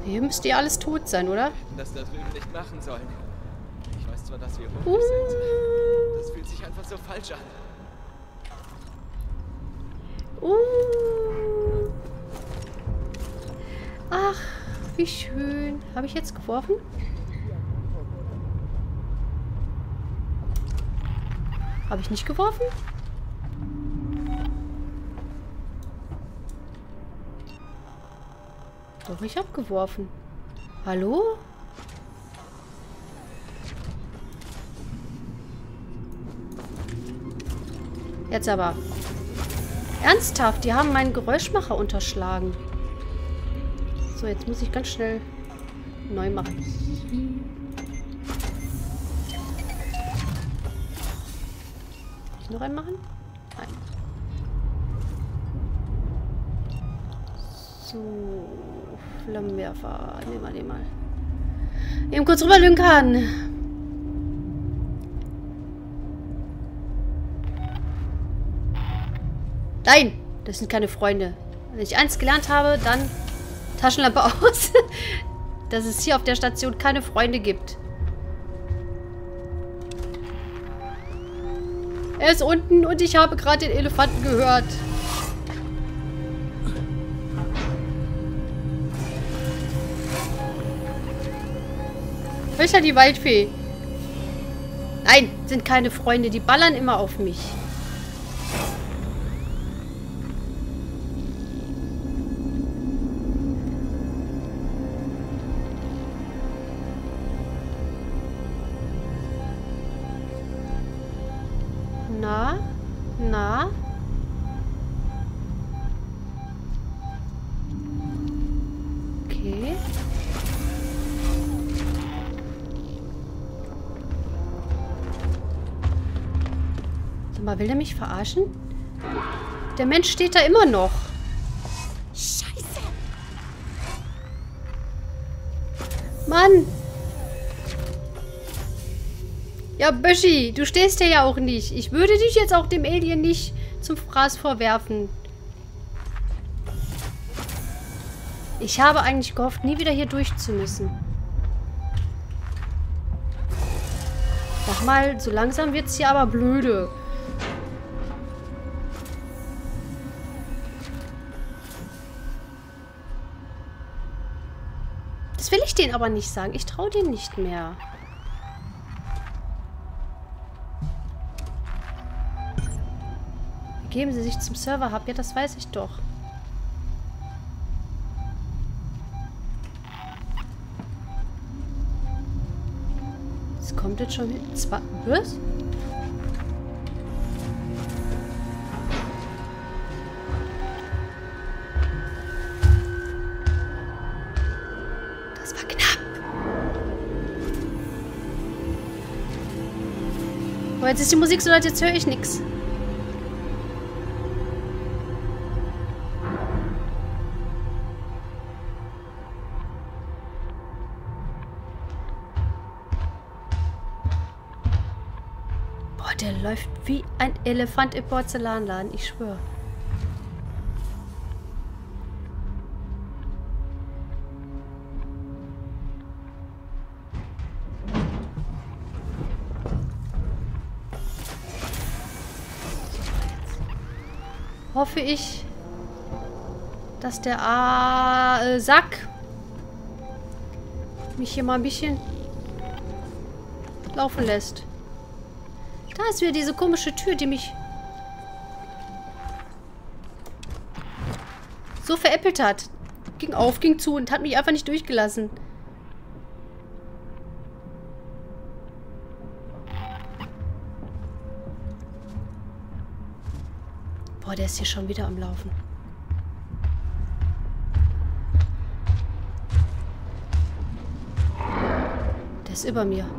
Hier müsste ja alles tot sein, oder? Das da drüben nicht machen sollen. Ich weiß zwar, dass wir hungrig sind. Das fühlt sich einfach so falsch an. Ach, wie schön. Habe ich jetzt geworfen? Habe ich nicht geworfen? Doch, ich habe geworfen. Hallo? Jetzt aber. Ernsthaft, die haben meinen Geräuschmacher unterschlagen. So, jetzt muss ich ganz schnell neu machen. Kann ich noch einen machen? Nein. So, Flammenwerfer. Nehmen wir den mal. Eben kurz rüberlünkern. Nein, das sind keine Freunde. Wenn ich eins gelernt habe, dann Taschenlampe aus. Dass es hier auf der Station keine Freunde gibt. Er ist unten und ich habe gerade den Elefanten gehört. Wo ist ja die Waldfee? Nein, sind keine Freunde. Die ballern immer auf mich. Na? Na? Okay. Sag mal, will der mich verarschen? Der Mensch steht da immer noch. Scheiße. Mann. Ja, Böschi, du stehst hier ja auch nicht. Ich würde dich jetzt auch dem Alien nicht zum Fraß vorwerfen. Ich habe eigentlich gehofft, nie wieder hier durch zu müssen. Sag mal, so langsam wird's hier aber blöde. Das will ich denen aber nicht sagen. Ich traue denen nicht mehr. Geben Sie sich zum Server-Hub. Ja, das weiß ich doch. Es kommt jetzt schon mit zwei... Was? Das war knapp. Oh, jetzt ist die Musik so laut, jetzt höre ich nichts. Der läuft wie ein Elefant im Porzellanladen, ich schwöre. Hoffe ich, dass der Sack mich hier mal ein bisschen laufen lässt. Da ist wieder diese komische Tür, die mich so veräppelt hat. Ging auf, ging zu und hat mich einfach nicht durchgelassen. Boah, der ist hier schon wieder am Laufen. Der ist über mir.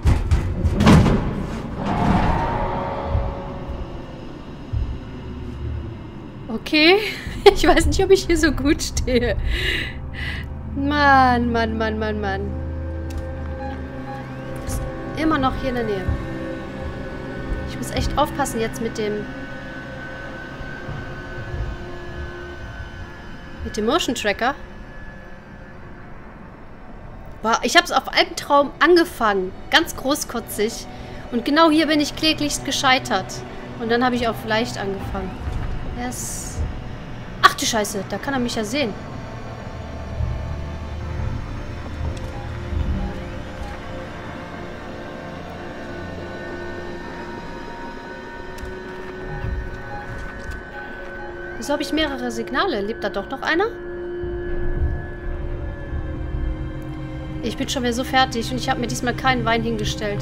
Okay, ich weiß nicht, ob ich hier so gut stehe. Mann, Mann, Mann, Mann, Mann. Ist immer noch hier in der Nähe. Ich muss echt aufpassen jetzt mit dem Motion Tracker. Boah, ich habe es auf Albtraum angefangen. Ganz großkotzig. Und genau hier bin ich kläglichst gescheitert. Und dann habe ich auf leicht angefangen. Yes. Ach du Scheiße, da kann er mich ja sehen. Wieso habe ich mehrere Signale? Lebt da doch noch einer? Ich bin schon wieder so fertig und ich habe mir diesmal keinen Wein hingestellt.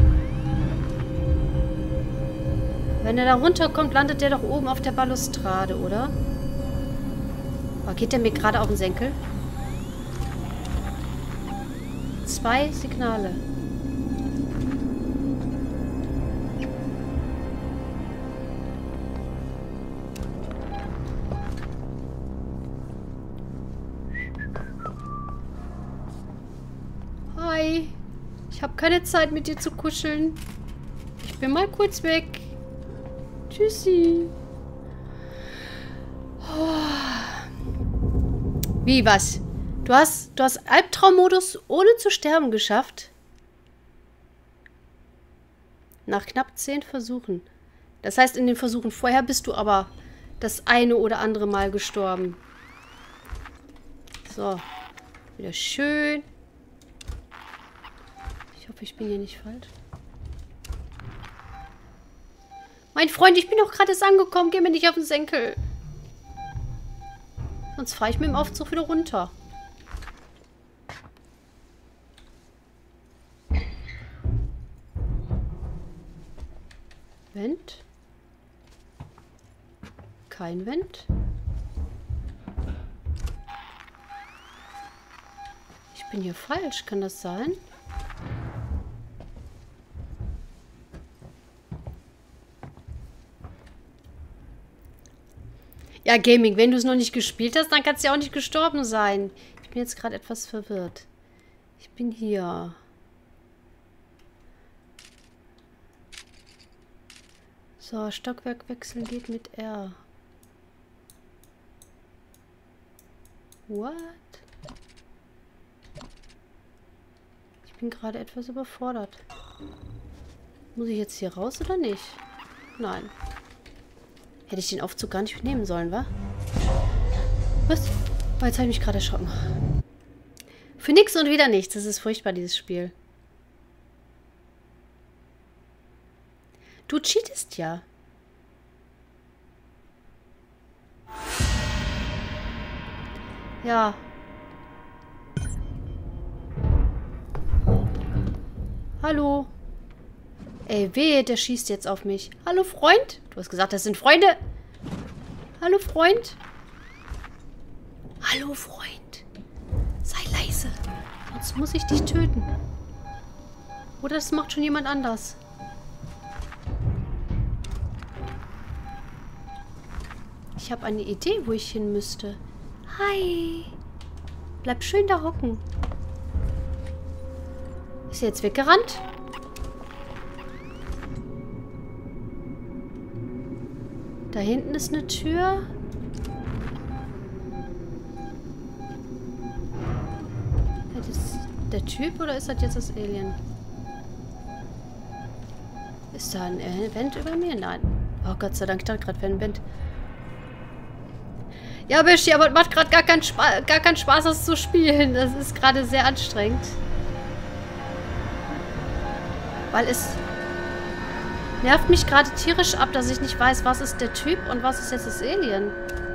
Wenn er da runterkommt, landet der doch oben auf der Balustrade, oder? Oh, geht der mir gerade auf den Senkel? 2 Signale. Hi. Ich habe keine Zeit, mit dir zu kuscheln. Ich bin mal kurz weg. Tschüssi. Oh. Wie, was? Du hast Albtraummodus ohne zu sterben geschafft? Nach knapp 10 Versuchen. Das heißt, in den Versuchen vorher bist du aber das eine oder andere Mal gestorben. So. Wieder schön. Ich hoffe, ich bin hier nicht falsch. Mein Freund, ich bin doch gerade erst angekommen. Geh mir nicht auf den Senkel. Sonst fahre ich mit dem Aufzug wieder runter. Vent. Kein Vent. Ich bin hier falsch. Kann das sein? Ja, Gaming, wenn du es noch nicht gespielt hast, dann kannst du ja auch nicht gestorben sein. Ich bin jetzt gerade etwas verwirrt. Ich bin hier. So, Stockwerk wechseln geht mit R. What? Ich bin gerade etwas überfordert. Muss ich jetzt hier raus oder nicht? Nein. Hätte ich den Aufzug gar nicht nehmen sollen, wa? Was? Oh, jetzt habe ich mich gerade erschrocken. Für nichts und wieder nichts. Das ist furchtbar, dieses Spiel. Du cheatest ja. Ja. Hallo. Ey, wehe, der schießt jetzt auf mich. Hallo, Freund? Du hast gesagt, das sind Freunde. Hallo, Freund? Hallo, Freund. Sei leise. Sonst muss ich dich töten. Oder das macht schon jemand anders. Ich habe eine Idee, wo ich hin müsste. Hi. Bleib schön da hocken. Ist er jetzt weggerannt? Da hinten ist eine Tür. Das ist der Typ oder ist das jetzt das Alien? Ist da ein Event über mir? Nein. Oh Gott sei Dank, ich dachte gerade, wäre ein Event. Ja, Bischi, aber es macht gerade gar keinen Spaß, das zu spielen. Das ist gerade sehr anstrengend. Weil es nervt mich gerade tierisch ab, dass ich nicht weiß, was ist der Typ und was ist jetzt das Alien.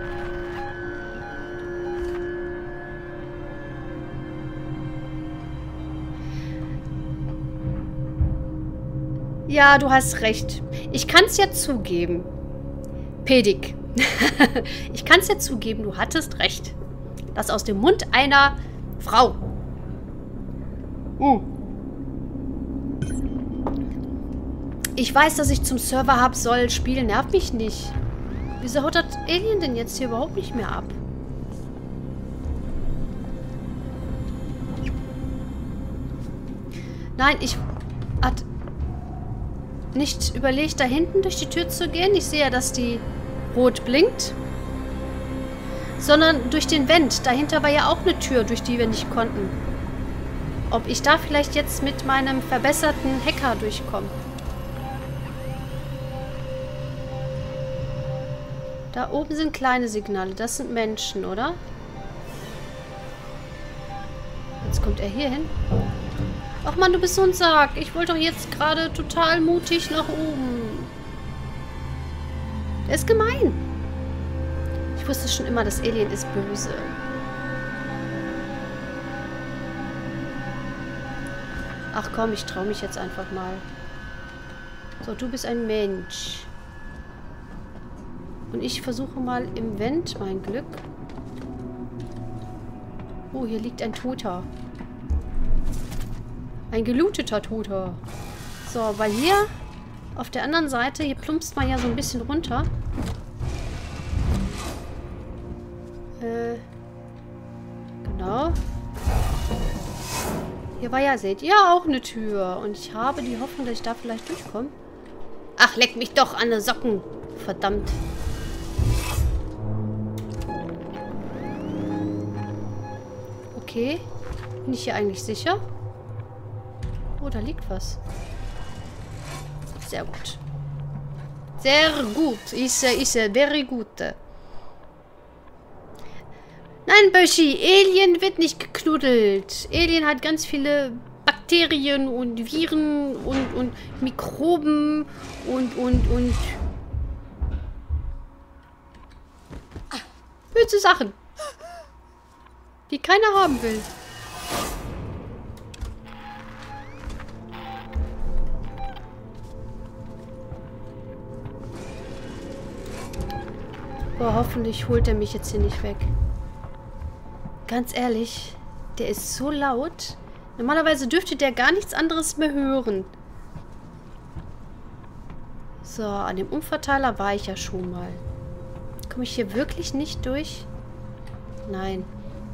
Ja, du hast recht. Ich kann es ja zugeben. Pedik. Ich kann es ja zugeben, du hattest recht. Das aus dem Mund einer Frau. Ich weiß, dass ich zum Server-Hub soll. Spielen nervt mich nicht. Wieso haut das Alien denn jetzt hier überhaupt nicht mehr ab? Nein, ich hatte nicht überlegt, da hinten durch die Tür zu gehen. Ich sehe ja, dass die rot blinkt. Sondern durch den Vent. Dahinter war ja auch eine Tür, durch die wir nicht konnten. ob ich da vielleicht jetzt mit meinem verbesserten Hacker durchkomme. Da oben sind kleine Signale. Das sind Menschen, oder? Jetzt kommt er hier hin. Ach man, du bist so ein Sack. Ich wollte doch jetzt gerade total mutig nach oben. Der ist gemein. Ich wusste schon immer, das Alien ist böse. Ach komm, ich traue mich jetzt einfach mal. So, du bist ein Mensch. Und ich versuche mal im Vent mein Glück. Oh, hier liegt ein Toter. Ein gelooteter Toter. So, weil hier auf der anderen Seite, hier plumpst man ja so ein bisschen runter. Genau. Hier war ja, seht ihr, auch eine Tür. Und ich habe die Hoffnung, dass ich da vielleicht durchkomme. Ach, leck mich doch an die Socken. Verdammt. Okay. Bin ich hier eigentlich sicher? Oh, da liegt was. Sehr gut. Sehr gut. Ist very gut. Nein, Böschi, Alien wird nicht geknuddelt. Alien hat ganz viele Bakterien und Viren und Mikroben und böse Sachen, die keiner haben will. Boah, hoffentlich holt er mich jetzt hier nicht weg. Ganz ehrlich, der ist so laut. Normalerweise dürfte der gar nichts anderes mehr hören. So, an dem Umverteiler war ich ja schon mal. Komme ich hier wirklich nicht durch? Nein.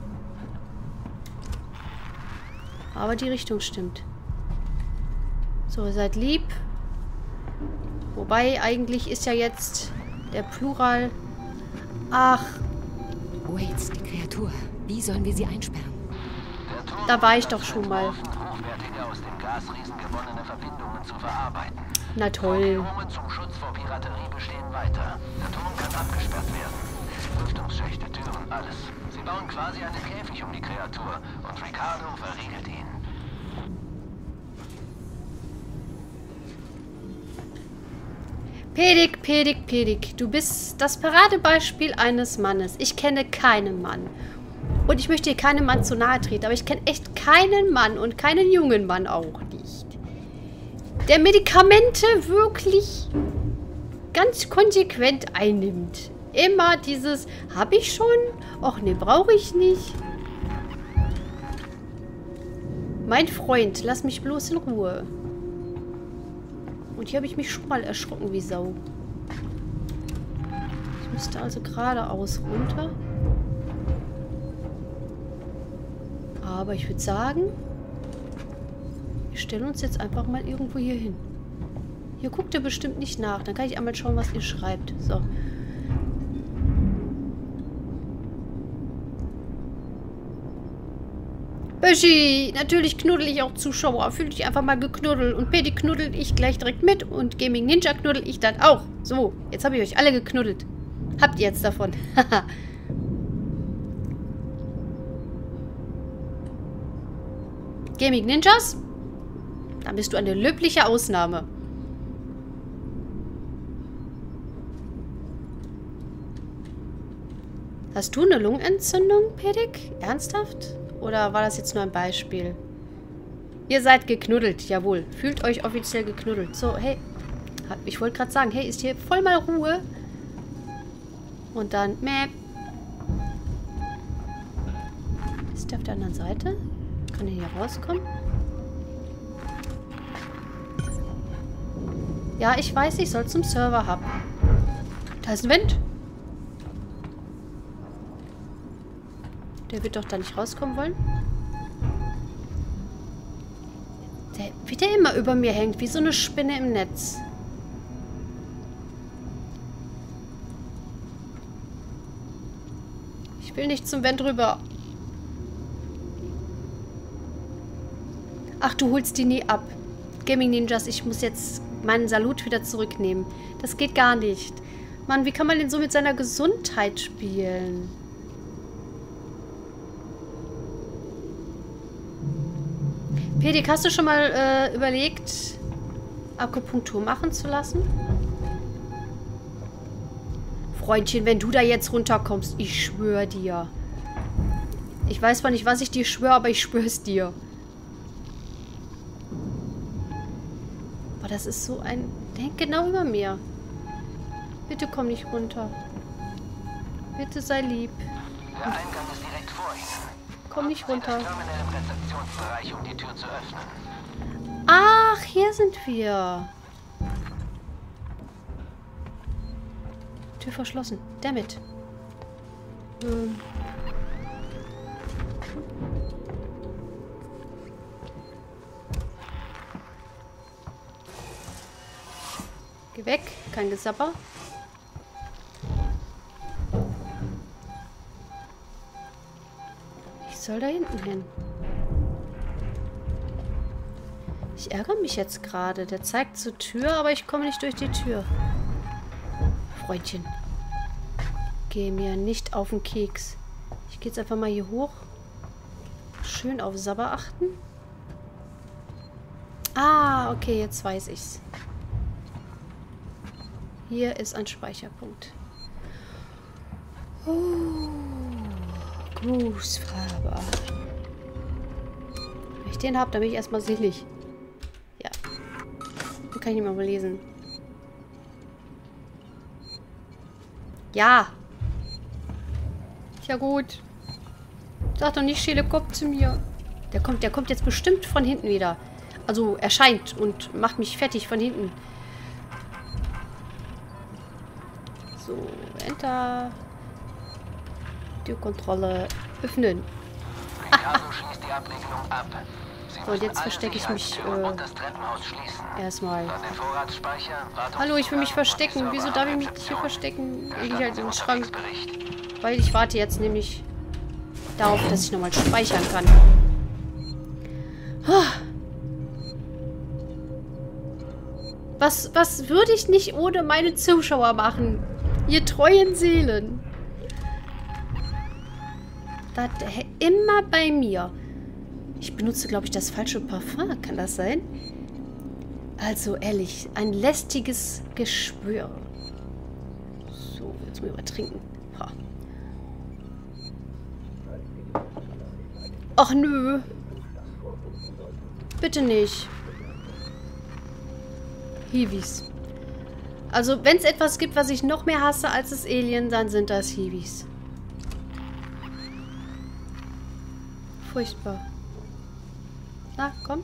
Aber die Richtung stimmt. So, seid lieb. Wobei, eigentlich ist ja jetzt der Plural... Ach. Waits, die Kreatur. Wie sollen wir sie einsperren? Da war ich doch schon mal. Hochwertige aus dem Gasriesen gewonnene Verbindungen zu verarbeiten. Na toll. Vorkehrungen zum Schutz vor Piraterie bestehen weiter. Der Turm kann abgesperrt werden. Lüftungsschächte, Türen, alles. Sie bauen quasi einen Käfig um die Kreatur und Ricardo verriegelt ihn. Pedik, Pedik, Pedik. Du bist das Paradebeispiel eines Mannes. Ich kenne keinen Mann. Und ich möchte hier keinem Mann zu nahe treten, aber ich kenne echt keinen Mann und keinen jungen Mann auch nicht, der Medikamente wirklich ganz konsequent einnimmt. Immer dieses, habe ich schon? Och nee, brauche ich nicht. Mein Freund, lass mich bloß in Ruhe. Und hier habe ich mich schon mal erschrocken wie Sau. Ich müsste also geradeaus runter. Aber ich würde sagen, wir stellen uns jetzt einfach mal irgendwo hier hin. Hier guckt ihr bestimmt nicht nach. Dann kann ich einmal schauen, was ihr schreibt. So. Böschi, natürlich knuddel ich auch Zuschauer. Fühl dich einfach mal geknuddelt. Und Pedi knuddelt ich gleich direkt mit. Und Gaming Ninja knuddel ich dann auch. So, jetzt habe ich euch alle geknuddelt. Habt ihr jetzt davon. Haha. Gaming Ninjas? Dann bist du eine löbliche Ausnahme. Hast du eine Lungenentzündung, Pedik? Ernsthaft? Oder war das jetzt nur ein Beispiel? Ihr seid geknuddelt, jawohl. Fühlt euch offiziell geknuddelt. So, hey. Ich wollte gerade sagen, hey, ist hier voll mal Ruhe. Und dann, mäh. Ist der auf der anderen Seite? Kann er hier rauskommen? Ja, ich weiß, ich soll zum Server haben. Da ist ein Wind. Der wird doch da nicht rauskommen wollen. Wie der immer über mir hängt, wie so eine Spinne im Netz. Ich will nicht zum Vent rüber. Ach, du holst die nie ab. Gaming Ninjas, ich muss jetzt meinen Salut wieder zurücknehmen. Das geht gar nicht. Mann, wie kann man denn so mit seiner Gesundheit spielen? Pedik, hast du schon mal überlegt, Akupunktur machen zu lassen? Freundchen, wenn du da jetzt runterkommst, ich schwöre dir. Ich weiß zwar nicht, was ich dir schwöre, aber ich schwöre es dir. Boah, das ist so ein... Der hängt genau über mir. Bitte komm nicht runter. Bitte sei lieb. Der Eingang ist direkt vor Ihnen. Komm nicht runter. Das Terminal im Rezeptionsbereich, um die Tür zu öffnen. Ach, hier sind wir. Tür verschlossen. Dammit. Geh weg. Kein Gesapper. Ich soll da hinten hin. Ich ärgere mich jetzt gerade. Der zeigt zur Tür, aber ich komme nicht durch die Tür. Freundchen. Geh mir nicht auf den Keks. Ich gehe jetzt einfach mal hier hoch. Schön auf Sabber achten. Ah, okay, jetzt weiß ich's. Hier ist ein Speicherpunkt. Oh, Grußfarbe. Wenn ich den habe, dann bin ich erstmal selig. Ja. Den kann ich nicht mehr mal lesen. Ja. Ja gut. Sag doch nicht Schäle Kopf zu mir. Der kommt jetzt bestimmt von hinten wieder. Also erscheint und macht mich fertig von hinten. So, Enter. Türkontrolle öffnen. Ricardo schließt die Abregelung ab. Sie So, und jetzt müssen verstecke ich alle mich Sicherheitstüren und das Treppenhaus schließen. erstmal. An den Vorratsspeicher, Hallo, ich will mich verstecken. Wieso darf ich mich hier verstecken? Ich halt im Schrank. Weil ich warte jetzt nämlich darauf, dass ich nochmal speichern kann. Was würde ich nicht ohne meine Zuschauer machen? Ihr treuen Seelen. Das immer bei mir. Ich benutze, glaube ich, das falsche Parfum. Kann das sein? Also, ehrlich, ein lästiges Geschwür. So, jetzt muss ich mal trinken. Ha. Ach, nö. Bitte nicht. Hiwis. Also, wenn es etwas gibt, was ich noch mehr hasse als das Alien, dann sind das Hiwis. Furchtbar. Na, komm.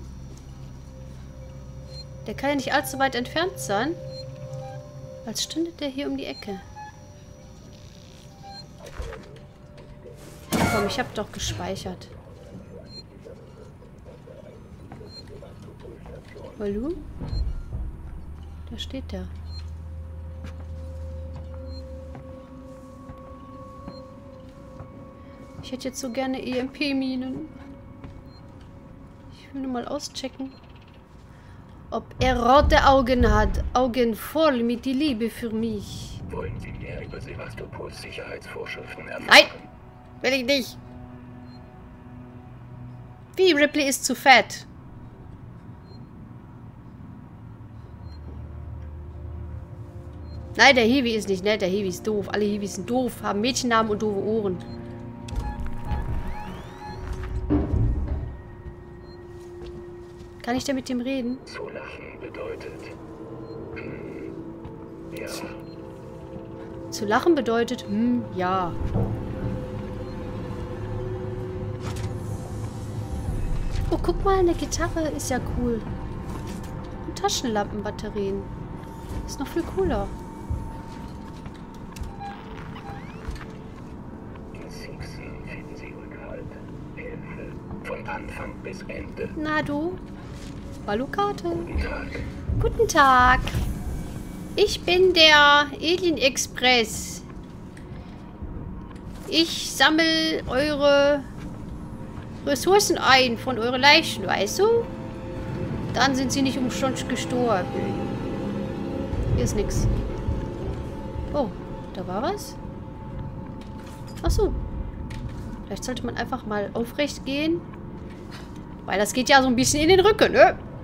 Der kann ja nicht allzu weit entfernt sein. Als stünde der hier um die Ecke. Komm, ich habe doch gespeichert. Hallo? Da steht der. Ich hätte jetzt so gerne EMP-Minen. Ich will nur mal auschecken, ob er rote Augen hat. Augen voll mit die Liebe für mich. Wollen Sie mehr über Sevastopols Sicherheitsvorschriften erfahren? Nein, will ich nicht. Wie, Ripley ist zu fett. Nein, der Hiwi ist nicht nett. Der Hiwi ist doof. Alle Hiwis sind doof, haben Mädchennamen und doofe Ohren. Kann ich denn mit dem reden? Zu lachen bedeutet... ja. Zu lachen bedeutet, ja. Oh, guck mal, eine Gitarre ist ja cool. Und Taschenlampenbatterien. Ist noch viel cooler. In Sixen finden Sie Rückhalt, Hilfe, von Anfang bis Ende. Na du? Hallo Karte. Guten Tag. Guten Tag. Ich bin der Alien Express. Ich sammle eure Ressourcen ein von euren Leichen, weißt du? Dann sind sie nicht umsonst gestorben. Hier ist nichts. Oh, da war was? Ach so. Vielleicht sollte man einfach mal aufrecht gehen. Weil das geht ja so ein bisschen in den Rücken, ne?